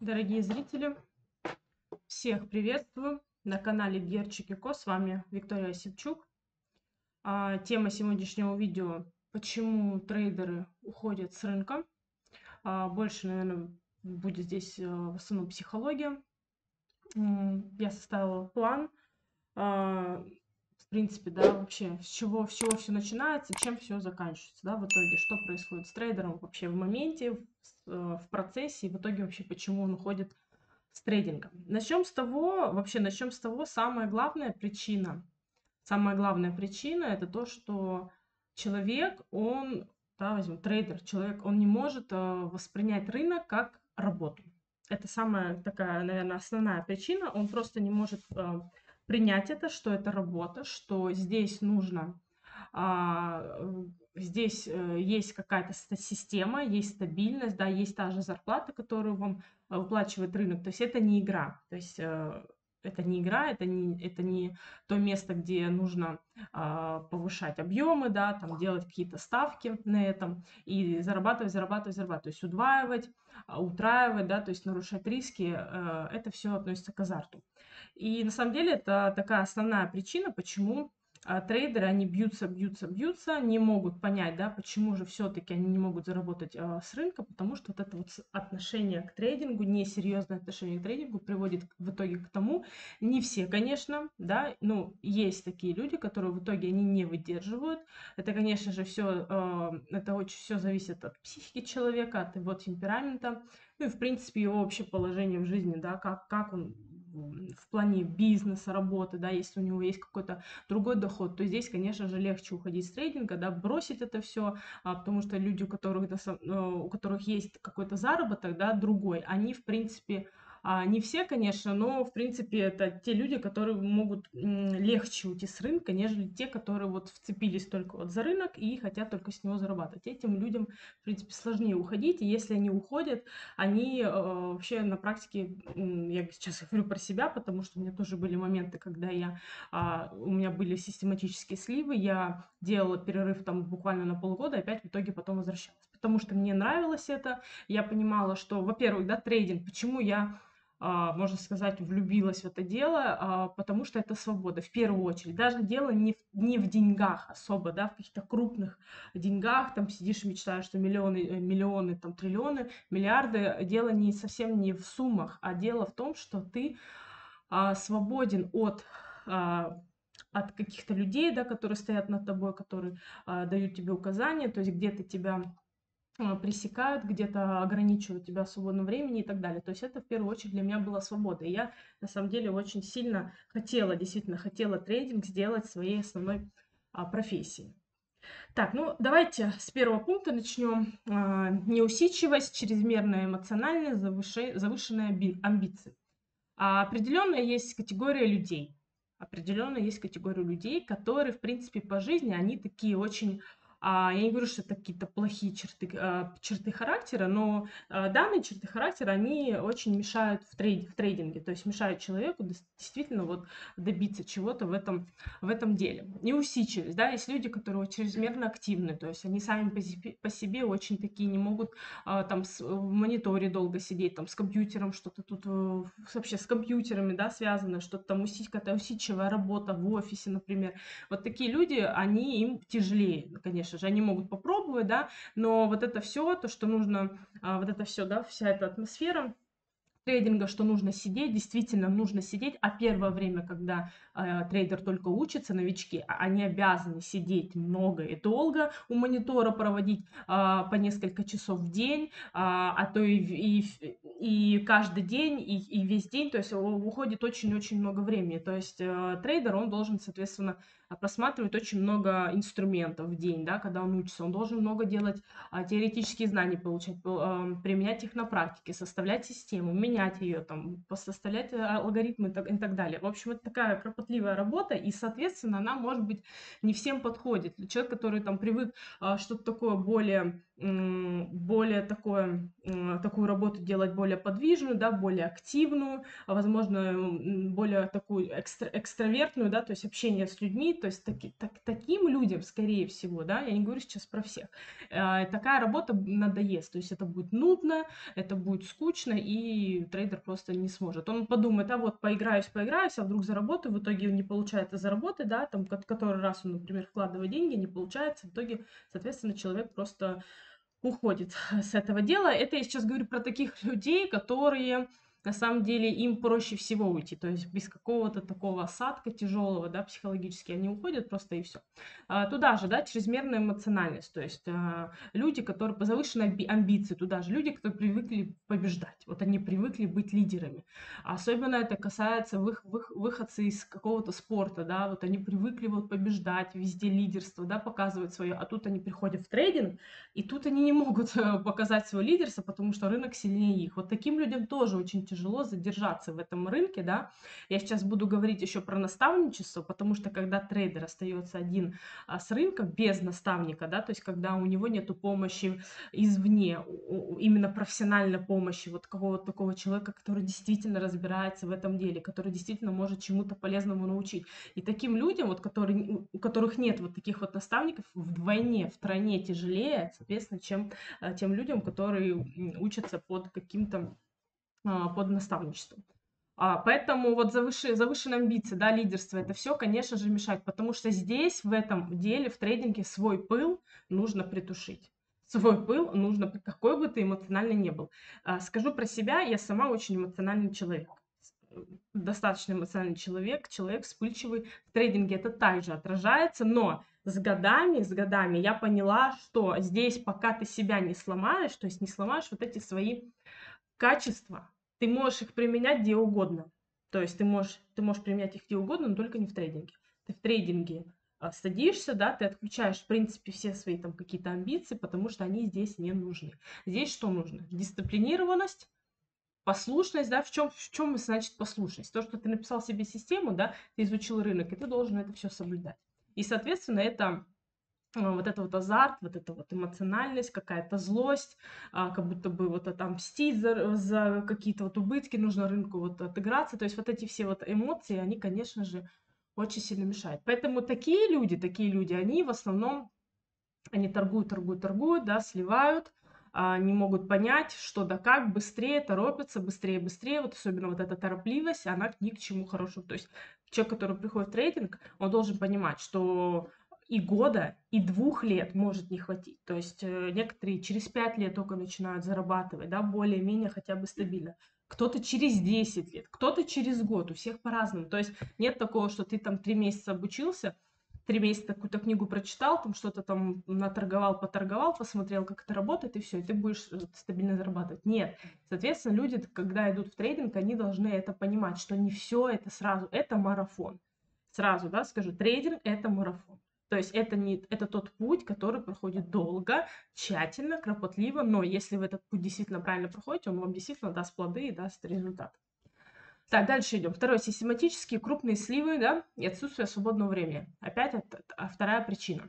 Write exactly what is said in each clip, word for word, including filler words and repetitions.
Дорогие зрители, всех приветствую на канале Герчик и Ко. С вами Виктория Осипчук. А, тема сегодняшнего видео: почему трейдеры уходят с рынка. А, больше, наверное, будет здесь а, в основном психология. М, Я составила план. а, В принципе, да, вообще, с чего, с чего все начинается, чем все заканчивается, да, в итоге, что происходит с трейдером вообще в моменте, в, с- э, в процессе, и в итоге вообще, почему он уходит с трейдингом. Начнем с того, вообще начнем с того, самая главная причина. Самая главная причина это то, что человек, он, да, возьмем трейдер, человек, он не может э, воспринять рынок как работу. Это самая такая, наверное, основная причина. Он просто не может э, принять это, что это работа, что здесь нужно а, э, здесь э, есть какая-то ста- система, есть стабильность, да, есть та же зарплата, которую вам э, выплачивает рынок. То есть это не игра. То есть э, это не игра, это не, это не то место, где нужно а, повышать объемы, да, там делать какие-то ставки на этом и зарабатывать, зарабатывать, зарабатывать. То есть удваивать, а, утраивать, да, то есть нарушать риски. э, Это все относится к азарту. И на самом деле это такая основная причина, почему а, трейдеры, они бьются, бьются, бьются, не могут понять, да, почему же все-таки они не могут заработать а, с рынка, потому что вот это вот с- отношение к трейдингу, несерьезное отношение к трейдингу приводит в итоге к тому, не все, конечно, да, ну, есть такие люди, которые в итоге они не выдерживают. Это, конечно же, все, это очень все зависит от психики человека, от его темперамента, ну и, в принципе, его вообще положение в жизни, да, как, как он м, в плане бизнеса, работы, да, если у него есть какой-то другой доход, то здесь, конечно же, легче уходить с трейдинга, да, бросить это все, потому что люди, у которых, на сам- э, у которых есть какой-то заработок, да, другой, они, в принципе, а, не все, конечно, но, в принципе, это те люди, которые могут м, легче уйти с рынка, нежели те, которые вот вцепились только вот за рынок и хотят только с него зарабатывать. Этим людям, в принципе, сложнее уходить, и если они уходят, они э, вообще на практике, м, я сейчас говорю про себя, потому что у меня тоже были моменты, когда я, а, у меня были систематические сливы, я делала перерыв там буквально на полгода, и опять в итоге потом возвращалась. Потому что мне нравилось это, я понимала, что, во-первых, да, трейдинг, почему я, а, можно сказать, влюбилась в это дело, а, потому что это свобода, в первую очередь. Даже дело не в, не в деньгах особо, да, в каких-то крупных деньгах, там сидишь и мечтаешь, что миллионы, э, миллионы, там триллионы, миллиарды. Дело не совсем не в суммах, а дело в том, что ты а, свободен от а, от каких-то людей, да, которые стоят над тобой, которые а, дают тебе указания, то есть где-то тебя а, пресекают, где-то ограничивают тебя в свободном времени и так далее. То есть это в первую очередь для меня была свобода. И я на самом деле очень сильно хотела, действительно хотела трейдинг сделать своей основной а, профессией. Так, ну давайте с первого пункта начнем. А, Неусидчивость, чрезмерная эмоциональность, завыше- завышенные амби- амбиции. А определенно есть категория людей. Определенно есть категория людей, которые, в принципе, по жизни, они такие очень, а, я не говорю, что это какие-то плохие черты, а, черты характера, но а, данные черты характера, они очень мешают в, трейд, в трейдинге, то есть мешают человеку дес- действительно вот добиться чего-то в этом, в этом деле. Неусидчивость, да, есть люди, которые вот чрезмерно активны, то есть они сами по себе, по себе очень такие не могут а, там с- в мониторе долго сидеть, там с компьютером что-то тут, э, вообще с компьютерами, да, связано, что-то там усить, какая-то усидчивая работа в офисе, например. Вот такие люди, они им тяжелее, конечно же, они могут попробовать, да, но вот это все, то, что нужно, а, вот это все, да, вся эта атмосфера трейдинга, что нужно сидеть, действительно нужно сидеть, а первое время, когда э, трейдер только учится, новички, а- они обязаны сидеть много и долго у монитора, проводить а, по несколько часов в день, а, а то и, в- и, в- и каждый день, и, и весь день, то есть у- уходит очень-очень много времени. То есть э, трейдер, он должен, соответственно, а, просматривать очень много инструментов в день, да, когда он учится, он должен много делать а, теоретические знания получать, пол- ам, применять их на практике, составлять систему, менять ее, там, по- составлять э, алгоритмы и так, и так далее. В общем, это такая кропотливая работа, и, соответственно, она, может быть, не всем подходит. Человек, который там привык а, что-то такое более, м, более такое, м, такую работу делать более подвижную, да, более активную, а, возможно, м, более такую экстра- экстравертную, да, то есть общение с людьми, то есть таки, так, таким людям, скорее всего, да, я не говорю сейчас про всех, э, такая работа надоест, то есть это будет нудно, это будет скучно, и трейдер просто не сможет. Он подумает, а вот поиграюсь, поиграюсь, а вдруг заработаю, в итоге не получается заработать, да, там, который раз он, например, вкладывает деньги, не получается, в итоге, соответственно, человек просто уходит с этого дела. Это я сейчас говорю про таких людей, которые на самом деле им проще всего уйти, то есть без какого-то такого осадка тяжелого, да, психологически они уходят просто и все. А, туда же, да, чрезмерная эмоциональность, то есть а, люди, которые по завышенной амби- амбиции, туда же люди, которые привыкли побеждать, вот они привыкли быть лидерами. Особенно это касается вых, вых, выходцы из какого-то спорта, да, вот они привыкли вот побеждать, везде лидерство, да, показывать свое, а тут они приходят в трейдинг, и тут они не могут э, показать свое лидерство, потому что рынок сильнее их. Вот таким людям тоже очень тяжело задержаться в этом рынке, да. Я сейчас буду говорить еще про наставничество, потому что когда трейдер остается один а, с рынка без наставника, да, то есть когда у него нету помощи извне, у- у- именно профессиональной помощи, вот какого-то такого человека, который действительно разбирается в этом деле, который действительно может чему-то полезному научить. И таким людям, вот, которые, у которых нет вот таких вот наставников, вдвойне, втройне тяжелее, соответственно, чем а, тем людям, которые м, учатся под каким-то, а, под наставничеством. А, поэтому вот завыши, завышенные амбиции, да, лидерство, это все, конечно же, мешает, потому что здесь, в этом деле, в трейдинге, свой пыл нужно притушить. Свой пыл нужно, какой бы ты эмоциональный не был. А, скажу про себя, я сама очень эмоциональный человек. Достаточно эмоциональный человек, человек вспыльчивый. В трейдинге это также отражается, но с годами, с годами я поняла, что здесь, пока ты себя не сломаешь, то есть не сломаешь вот эти свои качества, ты можешь их применять где угодно. То есть ты можешь, ты можешь применять их где угодно, но только не в трейдинге. Ты в трейдинге а, садишься, да, ты отключаешь, в принципе, все свои там какие-то амбиции, потому что они здесь не нужны. Здесь что нужно? Дисциплинированность, послушность, да, в чем, в чем значит послушность? То, что ты написал себе систему, да, ты изучил рынок, и ты должен это все соблюдать. И, соответственно, это а, вот это вот азарт, вот эта вот эмоциональность, какая-то злость, а, как будто бы вот отомстить за, за какие-то вот убытки, нужно рынку вот отыграться. То есть вот эти все вот эмоции, они, конечно же, очень сильно мешают. Поэтому такие люди, такие люди, они в основном, они торгуют, торгуют, торгуют, да, сливают, а, не могут понять, что да как, быстрее, торопятся, быстрее, быстрее. Вот особенно вот эта торопливость, она ни к чему хорошему. То есть человек, который приходит в трейдинг, он должен понимать, что и года, и двух лет может не хватить. То есть э, некоторые через пять лет только начинают зарабатывать, да, более-менее хотя бы стабильно. Кто-то через десять лет, кто-то через год, у всех по-разному. То есть нет такого, что ты там три месяца обучился, три месяца какую-то книгу прочитал, там что-то там наторговал, поторговал, посмотрел, как это работает, и все, и ты будешь э, стабильно зарабатывать. Нет. Соответственно, люди, когда идут в трейдинг, они должны это понимать, что не все это сразу, это марафон. Сразу, да, скажу, трейдинг – это марафон. То есть это, не, это тот путь, который проходит долго, тщательно, кропотливо, но если вы этот путь действительно правильно проходите, он вам действительно даст плоды и даст результат. Так, дальше идем. Второе. Систематические крупные сливы, да, и отсутствие свободного времени. Опять это, а, вторая причина.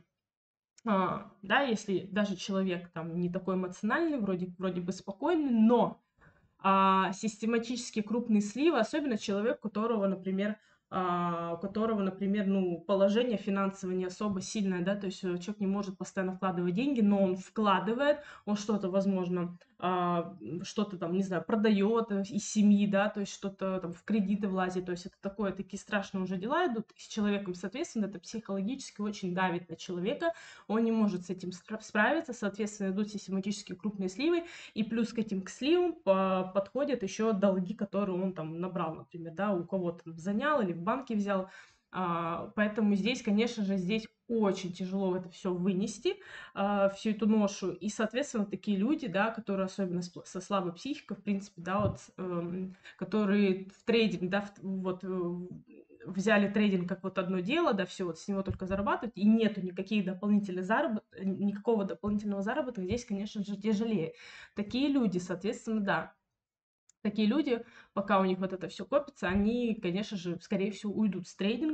А, да, если даже человек там не такой эмоциональный, вроде, вроде бы спокойный, но а, систематически крупные сливы, особенно человек, у которого, например, а, у которого, например, ну, положение финансовое не особо сильное, да, то есть э, человек не может постоянно вкладывать деньги, но он вкладывает, он что-то, возможно, а, что-то там, не знаю, продает э, из семьи, да, то есть что-то там в кредиты влазит, то есть это такое, такие страшные уже дела идут с человеком, соответственно, это психологически очень давит на человека, он не может с этим справиться, соответственно, идут систематически крупные сливы, и плюс к этим к сливам по- подходят еще долги, которые он там набрал, например, да, у кого-то занял или в банке взял. А, поэтому здесь, конечно же, здесь очень тяжело это все вынести, а, всю эту ношу. И, соответственно, такие люди, да, которые особенно с- со слабой психикой, в принципе, да, вот, эм, которые в трейдинг, да, в- вот э, взяли трейдинг как вот одно дело, да, все, вот с него только зарабатывать, и нету никаких дополнительных заработ... никакого дополнительного заработка, здесь, конечно же, тяжелее. Такие люди, соответственно, да, такие люди, пока у них вот это все копится, они, конечно же, скорее всего, уйдут с трейдинга,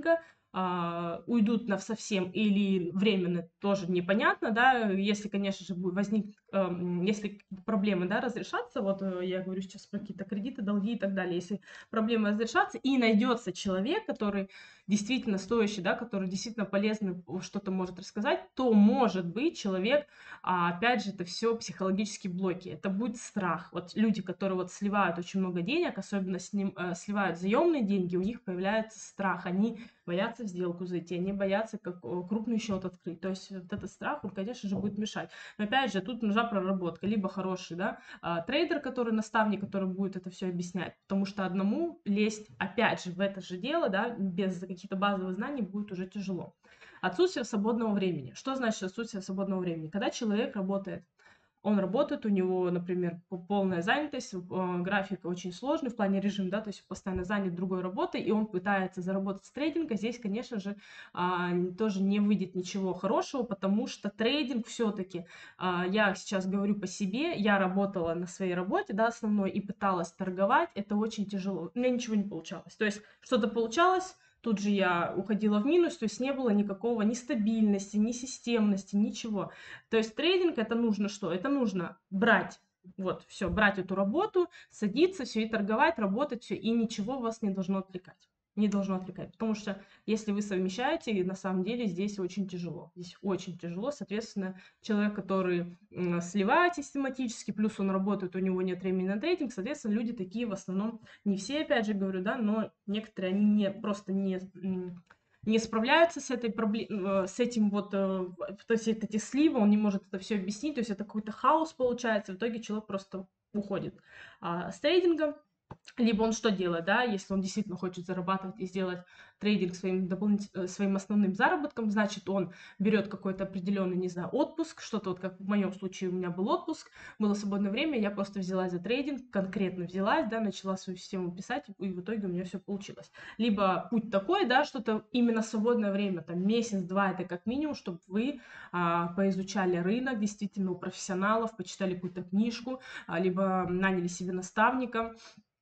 а, уйдут навсовсем или временно, тоже непонятно, да, если, конечно же, будет возник, эм, если проблемы, да, разрешатся, вот э, я говорю сейчас про какие-то кредиты, долги и так далее, если проблемы разрешатся и найдется человек, который действительно стоящий, да, который действительно полезно что-то может рассказать, то, может быть, человек, а, опять же, это все психологические блоки, это будет страх. Вот люди, которые вот сливают очень много денег, особенно с ним, э, сливают заемные деньги, у них появляется страх, они боятся в сделку зайти, они боятся как э, крупный счет открыть. То есть вот этот страх, он, конечно же, будет мешать. Но опять же, тут нужна проработка, либо хороший, да, а, трейдер, который наставник, который будет это все объяснять, потому что одному лезть, опять же, в это же дело, да, без каких-то базовых знаний будет уже тяжело. Отсутствие свободного времени. Что значит отсутствие свободного времени? Когда человек работает, он работает, у него, например, по- полная занятость, э, график очень сложный в плане режима, да, то есть постоянно занят другой работой, и он пытается заработать с трейдинга. Здесь, конечно же, а, н- тоже не выйдет ничего хорошего, потому что трейдинг все-таки, я сейчас говорю по себе, я работала на своей работе, да, основной, и пыталась торговать, это очень тяжело, у меня ничего не получалось. То есть что-то получалось, тут же я уходила в минус, то есть не было никакого ни стабильности, ни системности, ничего. То есть трейдинг это нужно что? Это нужно брать, вот, все, брать эту работу, садиться, все и торговать, работать, все, и ничего вас не должно отвлекать. Не должно отвлекать. Потому что если вы совмещаете, на самом деле здесь очень тяжело. Здесь очень тяжело. Соответственно, человек, который м, сливает систематически, плюс он работает, у него нет времени на трейдинг, соответственно, люди такие в основном, не все, опять же говорю, да, но некоторые, они не, просто не, не справляются с этой проблемой, с этим вот, э, то есть эти сливы, он не может это все объяснить, то есть это какой-то хаос получается, в итоге человек просто уходит а, с трейдинга. Либо он что делает, да, если он действительно хочет зарабатывать и сделать трейдинг своим, дополнительным, своим основным заработком, значит, он берет какой-то определенный, не знаю, отпуск, что-то вот как в моем случае у меня был отпуск, было свободное время, я просто взялась за трейдинг, конкретно взялась, да, начала свою систему писать, и в итоге у меня все получилось. Либо путь такой, да, что-то именно свободное время, там месяц-два, это как минимум, чтобы вы а, поизучали рынок, действительно у профессионалов, почитали какую-то книжку, а, либо наняли себе наставника,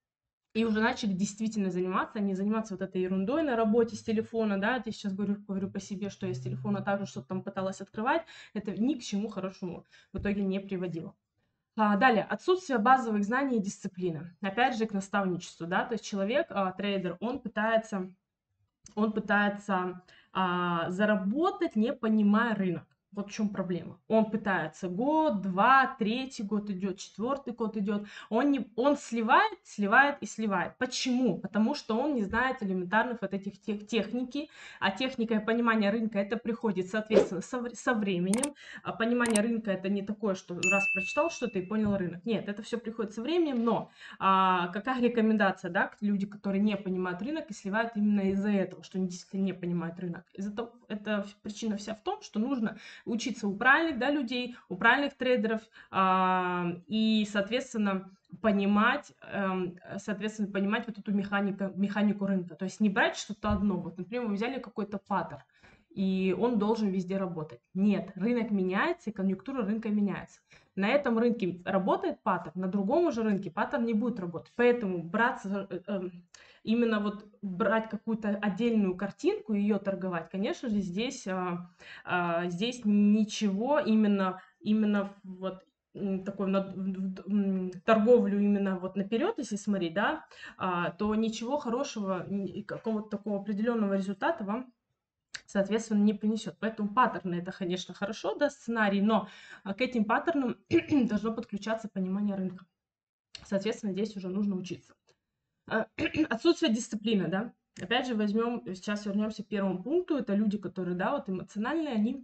и уже начали действительно заниматься, а не заниматься вот этой ерундой на работе с телефона, да, я сейчас говорю, говорю по себе, что я с телефона также что-то там пыталась открывать, это ни к чему хорошему в итоге не приводило. А, далее, отсутствие базовых знаний и дисциплины. Опять же, к наставничеству, да, то есть человек, а, трейдер, он пытается, он пытается а, заработать, не понимая рынок. Вот в чем проблема. Он пытается год, два, третий год идет, четвертый год идет. Он, не, он сливает, сливает и сливает. Почему? Потому что он не знает элементарных вот этих тех, техники, а техника и понимание рынка это приходит, соответственно, со, со временем. А понимание рынка это не такое, что раз прочитал что-то и понял рынок. Нет, это все приходит со временем, но а, какая рекомендация, да, к люди, которые не понимают рынок и сливают именно из-за этого, что они действительно не понимают рынок. Из-за того, это причина вся в том, что нужно учиться у правильных, да, людей, у правильных трейдеров, а, и, соответственно, понимать, эм, соответственно, понимать вот эту механику, механику рынка. То есть не брать что-то одно. Вот, например, вы взяли какой-то паттern, и он должен везде работать. Нет, рынок меняется, и конъюнктура рынка меняется. На этом рынке работает паттern, на другом уже рынке паттern не будет работать. Поэтому браться, э, э, именно вот брать какую-то отдельную картинку и ее торговать, конечно же, здесь, а, а, здесь ничего именно, именно вот м, такой на- в- в- м, торговлю именно вот наперед, если смотреть, да, а, то ничего хорошего, ни- какого-то такого определенного результата вам соответственно, не принесет. Поэтому паттерны это, конечно, хорошо, да, сценарий, но а, к этим паттернам должно подключаться понимание рынка. Соответственно, здесь уже нужно учиться. А, Отсутствие дисциплины, да. Опять же, возьмем, сейчас вернемся к первому пункту. Это люди, которые, да, вот эмоциональные, они,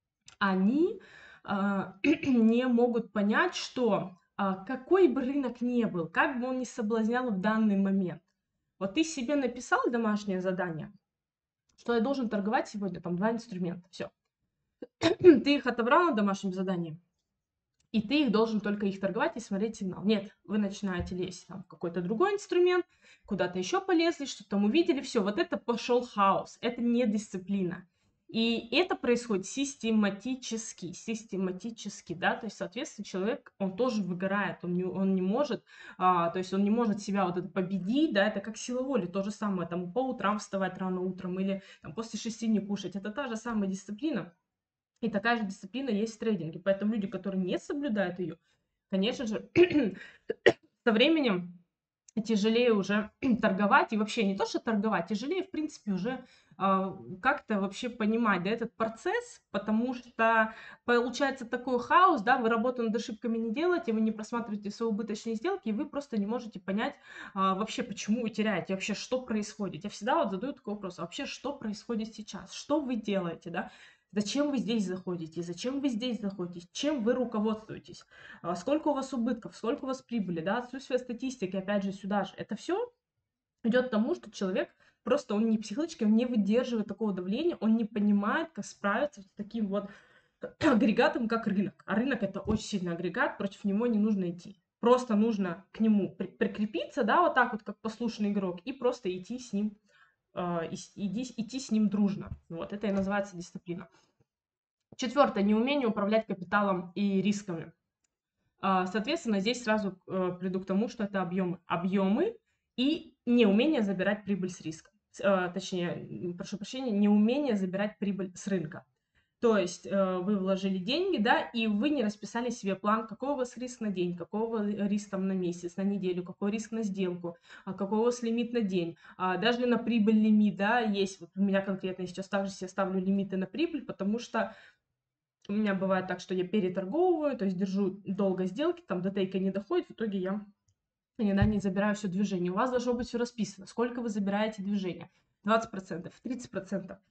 они а, не могут понять, что а, какой бы рынок ни был, как бы он ни соблазнял в данный момент. Вот ты себе написал домашнее задание, что я должен торговать сегодня там два инструмента. Все. Ты их отобрал на домашнем задании, и ты их должен только их торговать и смотреть сигнал. Нет, вы начинаете лезть там, в какой-то другой инструмент, куда-то еще полезли, что там увидели, все, вот это пошел хаос, это не дисциплина. И это происходит систематически, систематически, да, то есть, соответственно, человек, он тоже выгорает, он не, он не может, а, то есть он не может себя вот это победить, да, это как сила воли, то же самое, там, по утрам вставать рано утром или там, после шести не кушать, это та же самая дисциплина, и такая же дисциплина есть в трейдинге, поэтому люди, которые не соблюдают ее, конечно же, со временем тяжелее уже торговать, и вообще не то, что торговать, тяжелее, в принципе, уже а, как-то вообще понимать, да, этот процесс, потому что получается такой хаос, да, вы работу над ошибками не делаете, вы не просматриваете свои убыточные сделки, и вы просто не можете понять а, вообще, почему вы теряете, вообще, что происходит. Я всегда вот задаю такой вопрос, а вообще, что происходит сейчас, что вы делаете, да, зачем вы здесь заходите, зачем вы здесь заходите, чем вы руководствуетесь, а, сколько у вас убытков, сколько у вас прибыли, да, отсутствие статистики, опять же, сюда же. Это все идет к тому, что человек просто, он не психологически, он не выдерживает такого давления, он не понимает, как справиться с таким вот агрегатом, как рынок. А рынок — это очень сильный агрегат, против него не нужно идти. Просто нужно к нему при- прикрепиться, да, вот так вот, как послушный игрок, и просто идти с ним, э, и- иди- идти с ним дружно. Вот, это и называется дисциплина. Четвертое, неумение управлять капиталом и рисками. А, Соответственно, здесь сразу э, приду к тому, что это объемы. Объемы и неумение забирать прибыль с риска. С- э, Точнее, м, прошу прощения, неумение забирать прибыль с рынка. То есть э, вы вложили деньги, да, и вы не расписали себе план, какой у вас риск на день, какой у вас риск там на месяц, на неделю, какой риск на сделку, а какой у вас лимит на день. А даже на прибыль лимит, да, есть. Вот у меня конкретно сейчас также себе ставлю лимиты на прибыль, потому что у меня бывает так, что я переторговываю, то есть держу долго сделки, там до тейка не доходит, в итоге я иногда не забираю все движение. У вас должно быть все расписано, сколько вы забираете движения. двадцать процентов, тридцать процентов.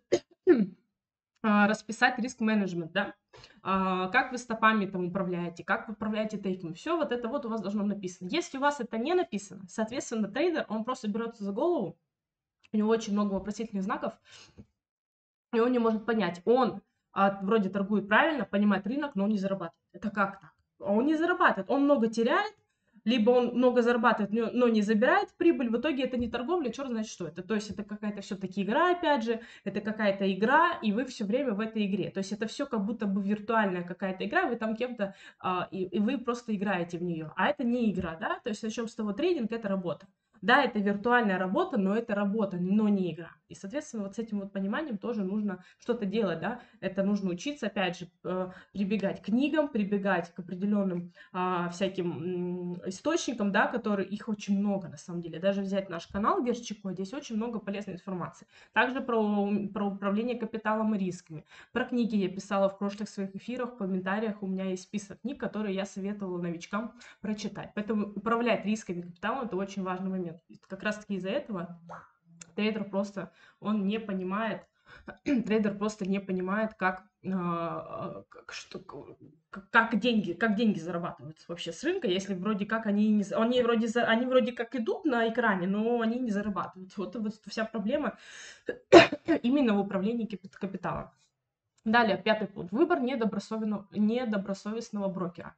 А, Расписать риск-менеджмент, да, А, как вы стопами там управляете, как вы управляете тейками, все вот это вот у вас должно написано. Если у вас это не написано, соответственно, трейдер, он просто берется за голову, у него очень много вопросительных знаков, и он не может понять, он а, вроде торгует правильно, понимает рынок, но он не зарабатывает. Это как так? А он не зарабатывает, он много теряет, либо он много зарабатывает, но, но не забирает прибыль, в итоге это не торговля, черт знает что это. То есть это какая-то все-таки игра, опять же, это какая-то игра, и вы все время в этой игре. То есть это все как будто бы виртуальная какая-то игра, вы там кем-то, а, и, и вы просто играете в нее. А это не игра, да? То есть начнем с того, трейдинг — это работа. Да, это виртуальная работа, но это работа, но не игра. И, соответственно, вот с этим вот пониманием тоже нужно что-то делать, да. Это нужно учиться, опять же, э, прибегать к книгам, прибегать к определенным а, всяким м, источникам, да, которые, их очень много, на самом деле. Даже взять наш канал Герчико, здесь очень много полезной информации. Также про, про управление капиталом и рисками. Про книги я писала в прошлых своих эфирах, в комментариях у меня есть список книг, которые я советовала новичкам прочитать. Поэтому управлять рисками капиталом — это очень важный момент. И как раз таки из-за этого трейдер просто, он не понимает, трейдер просто не понимает, как, а, как, что, как, как деньги, как деньги зарабатываются вообще с рынка, если вроде как они не, за- они вроде, за- они вроде как идут на экране, но они не зарабатывают. Вот, вот вся проблема именно в управлении капит- капиталом. Далее, пятый пункт. Выбор недобросовестного, недобросовестного брокера.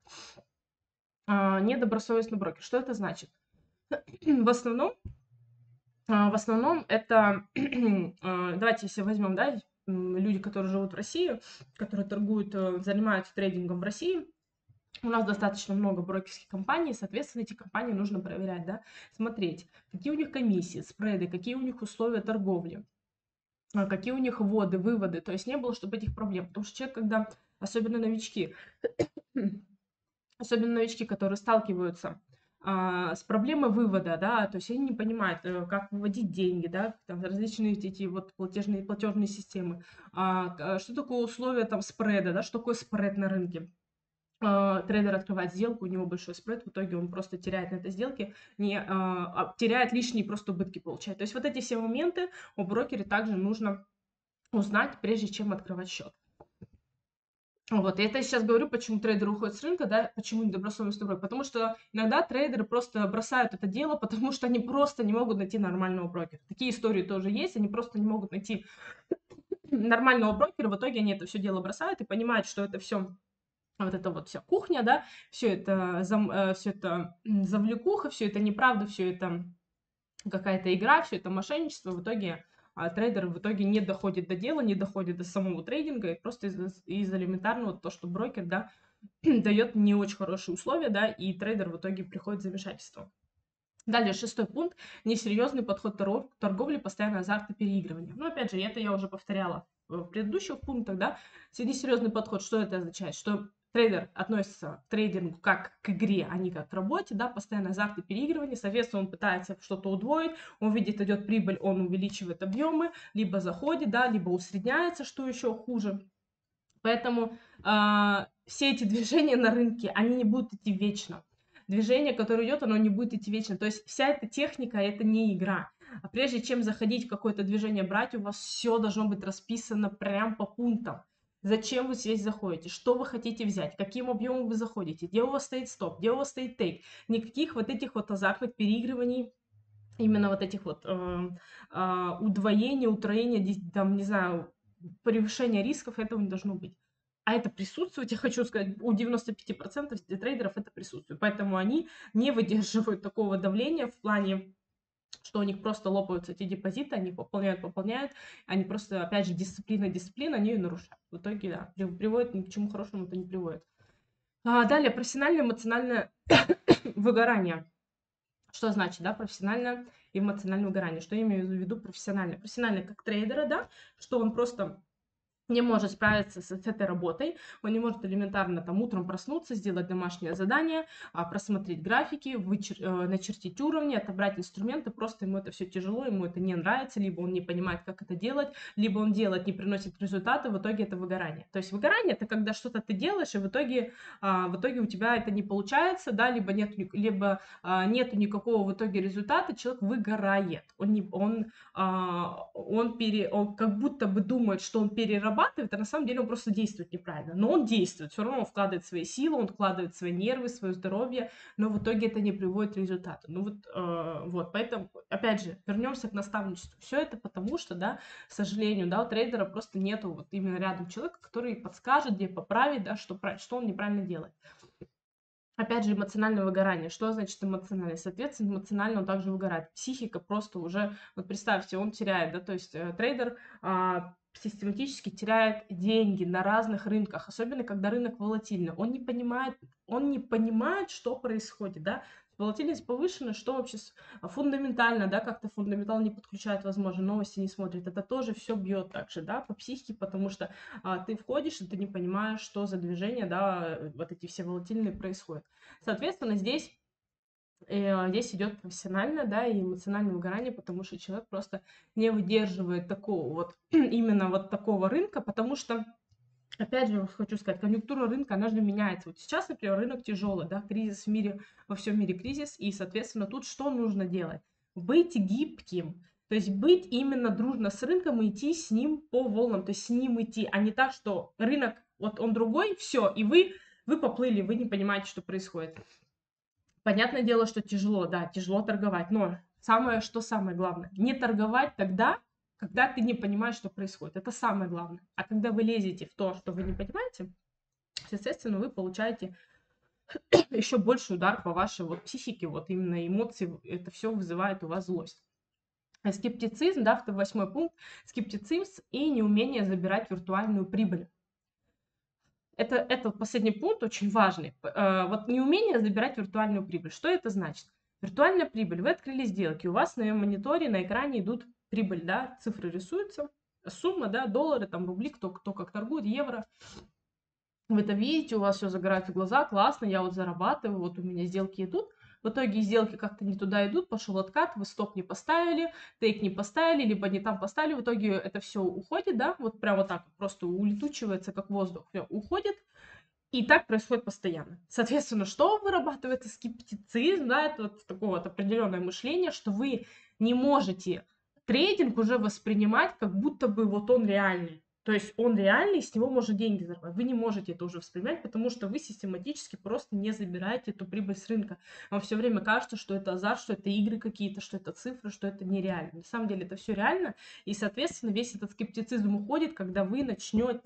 А, недобросовестный брокер. Что это значит? В основном, а, в основном это, а, давайте если возьмем, да, м, люди, которые живут в России, которые торгуют, э, занимаются трейдингом в России, у нас достаточно много брокерских компаний, соответственно, эти компании нужно проверять, да, смотреть, какие у них комиссии, спреды, какие у них условия торговли, а, какие у них вводы, выводы, то есть не было, чтобы этих проблем, потому что человек, когда, особенно новички, особенно новички, которые сталкиваются а, с проблемой вывода, да, то есть они не понимают, э, как выводить деньги, да, там различные эти вот платежные, платежные системы, а, к- что такое условия там спреда, да, что такое спред на рынке. А, Трейдер открывает сделку, у него большой спред, в итоге он просто теряет на этой сделке, не, а, а, теряет лишние просто убытки получает. То есть вот эти все моменты у брокера также нужно узнать, прежде чем открывать счет. Вот, и это я сейчас говорю, почему трейдеры уходят с рынка, да, почему недобросовестный брокер. Потому что иногда трейдеры просто бросают это дело, потому что они просто не могут найти нормального брокера. Такие истории тоже есть, они просто не могут найти нормального брокера, в итоге они это все дело бросают и понимают, что это все, вот это вот вся кухня, да, все это, зам, э, все это м, завлекуха, все это неправда, все это какая-то игра, все это мошенничество, в итоге а трейдер в итоге не доходит до дела, не доходит до самого трейдинга, и просто из, из элементарного то, что брокер, да, дает не очень хорошие условия, да, и трейдер в итоге приходит в замешательство. Далее, шестой пункт. Несерьезный подход торг- торговли, постоянно азарт и переигрывание. Ну, опять же, это я уже повторяла в предыдущих пунктах, да. Несерьезный подход, что это означает? Что трейдер относится к трейдингу как к игре, а не как к работе, да, постоянно азарт и переигрывание. Соответственно, он пытается что-то удвоить, он видит, идет прибыль, он увеличивает объемы, либо заходит, да, либо усредняется, что еще хуже. Поэтому а, все эти движения на рынке, они не будут идти вечно. Движение, которое идет, оно не будет идти вечно. То есть вся эта техника, это не игра. А прежде чем заходить в какое-то движение брать, у вас все должно быть расписано прям по пунктам. Зачем вы здесь заходите, что вы хотите взять, каким объемом вы заходите, где у вас стоит стоп, где у вас стоит тейк. Никаких вот этих вот азартных переигрываний, именно вот этих вот э, э, удвоения, утроения, там, не знаю, превышения рисков, этого не должно быть. А это присутствует, я хочу сказать, у девяноста пяти процентов трейдеров это присутствует. Поэтому они не выдерживают такого давления в плане, что у них просто лопаются эти депозиты, они пополняют, пополняют, они просто, опять же, дисциплина, дисциплина, они ее нарушают. В итоге, да, приводит ни к чему хорошему это не приводит. А далее, профессиональное эмоциональное выгорание. Что значит, да, профессиональное и эмоциональное выгорание? Что я имею в виду профессионально? Профессионально как трейдера, да, что он просто не может справиться с, с этой работой, он не может элементарно там утром проснуться, сделать домашнее задание, а, просмотреть графики, вычер, э, начертить уровни, отобрать инструменты, просто ему это все тяжело, ему это не нравится, либо он не понимает, как это делать, либо он делает, не приносит результаты, в итоге это выгорание. То есть выгорание — это когда что-то ты делаешь, и в итоге, а, в итоге у тебя это не получается, да, либо нет, либо а, нету никакого в итоге результата, человек выгорает, он, не, он, а, он, пере, он как будто бы думает, что он перерабатывает, а на самом деле он просто действует неправильно. Но он действует, все равно он вкладывает свои силы, он вкладывает свои нервы, свое здоровье, но в итоге это не приводит к результату. Ну вот, э, вот, поэтому, опять же, вернемся к наставничеству. Все это потому, что, да, к сожалению, да, у трейдера просто нету вот именно рядом человека, который подскажет, где поправить, да, что, что он неправильно делает. Опять же, эмоциональное выгорание. Что значит эмоциональное? Соответственно, эмоционально он также выгорает. Психика просто уже, вот представьте, он теряет, да, то есть э, трейдер а, систематически теряет деньги на разных рынках, особенно когда рынок волатильный. Он не понимает, он не понимает, что происходит, да. Волатильность повышена, что вообще фундаментально, да, как-то фундаментал не подключает, возможно, новости не смотрит. Это тоже все бьет также, да, по психике, потому что а, ты входишь, и ты не понимаешь, что за движение, да, вот эти все волатильные происходят. Соответственно, здесь э, здесь идет профессиональное, да, и эмоциональное выгорание, потому что человек просто не выдерживает такого вот, именно вот такого рынка, потому что, опять же, хочу сказать, конъюнктура рынка, она же меняется. Вот сейчас, например, рынок тяжелый, да, кризис в мире, во всем мире кризис, и, соответственно, тут что нужно делать? Быть гибким, то есть быть именно дружно с рынком и идти с ним по волнам, то есть с ним идти, а не так, что рынок, вот он другой, все, и вы, вы поплыли, вы не понимаете, что происходит. Понятное дело, что тяжело, да, тяжело торговать, но самое, что самое главное, не торговать тогда, когда ты не понимаешь, что происходит. Это самое главное. А когда вы лезете в то, что вы не понимаете, соответственно, вы получаете еще больший удар по вашей вот психике, вот именно эмоции, это все вызывает у вас злость. Скептицизм, да, восьмой пункт, скептицизм и неумение забирать виртуальную прибыль. Это, это последний пункт очень важный. Э, Вот неумение забирать виртуальную прибыль. Что это значит? Виртуальная прибыль. Вы открыли сделки, у вас на мониторе, на экране идут прибыль, да, цифры рисуются, сумма, да, доллары, там, рубли, кто, кто как торгует, евро. Вы это видите, у вас все загорает в глаза, классно, я вот зарабатываю, вот у меня сделки идут. В итоге сделки как-то не туда идут, пошел откат, вы стоп не поставили, тейк не поставили, либо не там поставили, в итоге это все уходит, да, вот прямо вот так просто улетучивается, как воздух, все уходит, и так происходит постоянно. Соответственно, что вырабатывается скептицизм, да, это вот такое вот определенное мышление, что вы не можете трейдинг уже воспринимать, как будто бы вот он реальный. То есть он реальный, с него можно деньги зарабатывать. Вы не можете это уже воспринимать, потому что вы систематически просто не забираете эту прибыль с рынка. Вам все время кажется, что это азарт, что это игры какие-то, что это цифры, что это нереально. На самом деле это все реально, и, соответственно, весь этот скептицизм уходит, когда вы начнете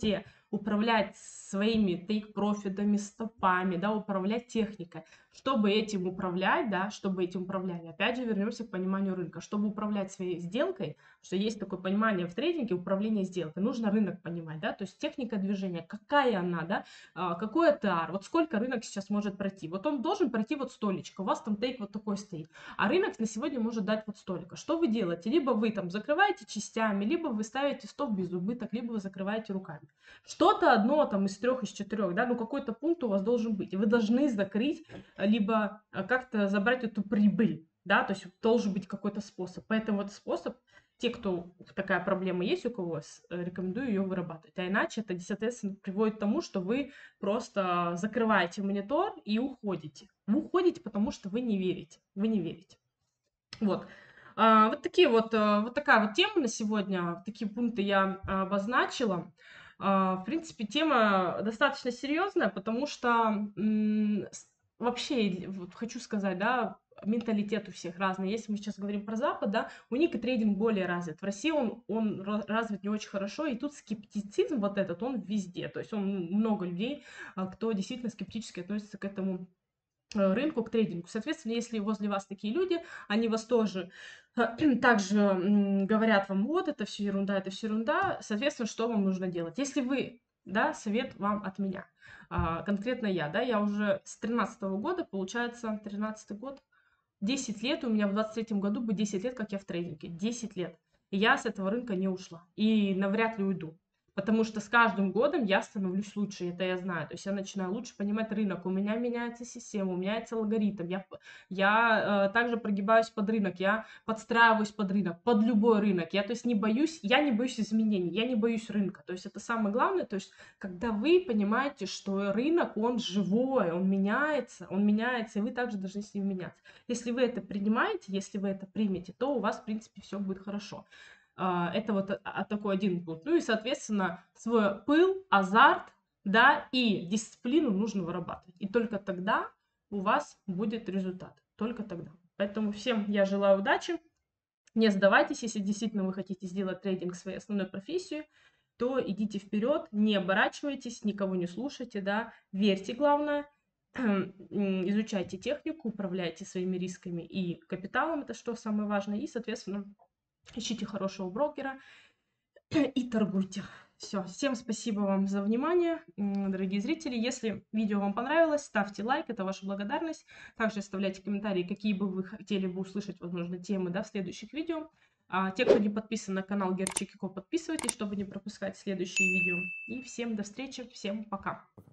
управлять своими тейк-профитами, стопами, да, управлять техникой. Чтобы этим управлять, да, чтобы этим управляли, опять же вернемся к пониманию рынка. Чтобы управлять своей сделкой, что есть такое понимание в трейдинге управления сделкой, нужно рынок понимать, да, то есть техника движения, какая она, да, а, какой эй ти ар, вот сколько рынок сейчас может пройти. Вот он должен пройти вот столечко, у вас там тейк вот такой стоит, а рынок на сегодня может дать вот столько. Что вы делаете? Либо вы там закрываете частями, либо вы ставите стоп без убыток, либо вы закрываете руками. Что-то одно там из трех, из четырех, да, ну какой-то пункт у вас должен быть. И вы должны закрыть, либо а, как-то забрать эту прибыль, да, то есть должен быть какой-то способ. Поэтому вот способ, те, кто такая проблема есть у кого, с- э, рекомендую ее вырабатывать. А иначе это, соответственно, приводит к тому, что вы просто закрываете монитор и уходите. Вы уходите, потому что вы не верите. Вы не верите. Вот. А, вот такие вот, э, вот такая вот тема на сегодня. Такие пункты я а, обозначила. А, в принципе, тема достаточно серьезная, потому что м, с- вообще, и вот хочу сказать, да, менталитет у всех разный. Если мы сейчас говорим про Запад, да, у них и трейдинг более развит. В России он, он ра- развит не очень хорошо, и тут скептицизм вот этот, он везде. То есть он много людей, а, кто действительно скептически относится к этому э, рынку, к трейдингу. Соответственно, если возле вас такие люди, они вас тоже э, также м, говорят вам, вот, это все ерунда, это все ерунда, соответственно, что вам нужно делать? Если вы, да, совет вам от меня, а, конкретно я, да, я уже с тринадцатого года, получается, тринадцатый год, десять лет, у меня в двадцать третьем году будет десять лет, как я в трейдинге, десять лет. И я с этого рынка не ушла, и навряд ли уйду. Потому что с каждым годом я становлюсь лучше, это я знаю. То есть я начинаю лучше понимать рынок, у меня меняется система, у меня меняется алгоритм. Я, п- я э, также прогибаюсь под рынок, я подстраиваюсь под рынок, под любой рынок. Я, то есть, не боюсь, я не боюсь изменений, я не боюсь рынка. То есть это самое главное, то есть когда вы понимаете, что рынок, он живой, он меняется, он меняется, и вы также должны с ним меняться. Если вы это принимаете, если вы это примете, то у вас, в принципе, все будет хорошо. А, Это вот а, а, такой один пункт. Ну и, соответственно, свой пыл, азарт, да, и дисциплину нужно вырабатывать. И только тогда у вас будет результат. Только тогда. Поэтому всем я желаю удачи. Не сдавайтесь, если действительно вы хотите сделать трейдинг своей основной профессией, то идите вперед, не оборачивайтесь, никого не слушайте, да, верьте, главное, изучайте технику, управляйте своими рисками и капиталом, это что самое важное, и, соответственно, ищите хорошего брокера и торгуйте. Все, всем спасибо вам за внимание, дорогие зрители. Если видео вам понравилось, ставьте лайк, это ваша благодарность. Также оставляйте комментарии, какие бы вы хотели бы услышать, возможно, темы, да, в следующих видео. А те, кто не подписан на канал Герчик и Ко, подписывайтесь, чтобы не пропускать следующие видео. И всем до встречи, всем пока.